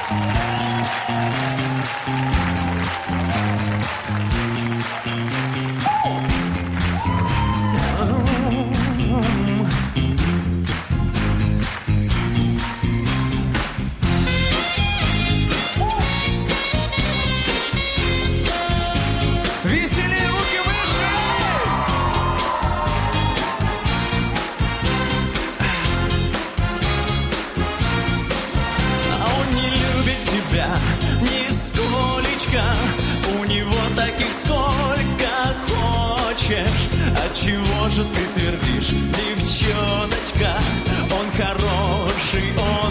Отчего же ты твердишь, девчоночка? Он хороший,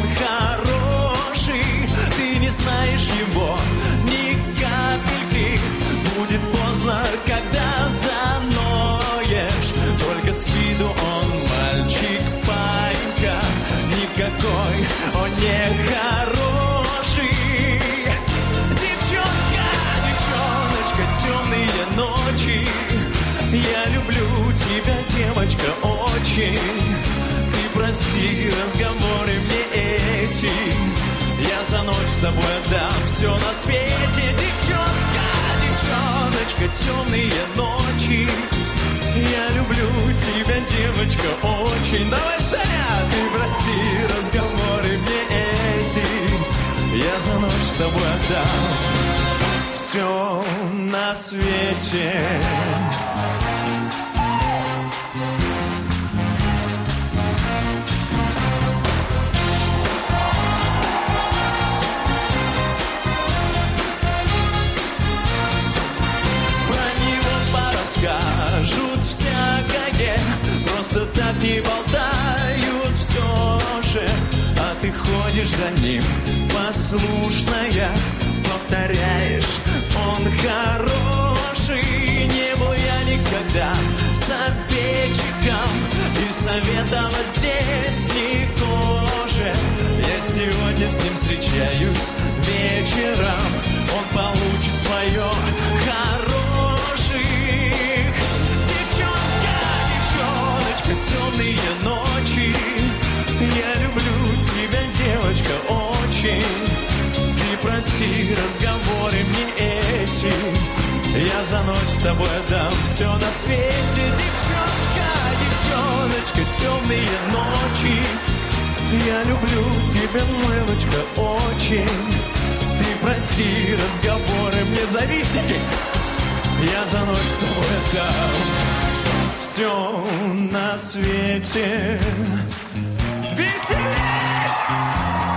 ты не знаешь его ни капельки. Будет поздно, когда заноешь. Только с виду он мальчик, панька. Никакой он не хороший. Девчонка, темные ночи. Я люблю тебя, девочка, очень. Ты прости разговоры мне эти. Я за ночь с тобой отдам все на свете. Девчоночка, темные ночи. Я люблю тебя, девочка, очень. Давай, Саня, ты прости разговоры мне эти. Я за ночь с тобой отдам все на свете. Скажут всякое, просто так не болтают все же. А ты ходишь за ним, послушная, повторяешь, он хороший. Не был я никогда советчиком, и советовать здесь не гоже. Я сегодня с ним встречаюсь вечером, он получит свое хорошее. Темные ночи. Я люблю тебя, девочка, очень. Ты прости разговоры мне эти. Я за ночь с тобой отдам все на свете. Девчоночка, темные ночи. Я люблю тебя, девочка, очень. Ты прости разговоры мне завистники. Я за ночь с тобой отдам все на свете. Веселей!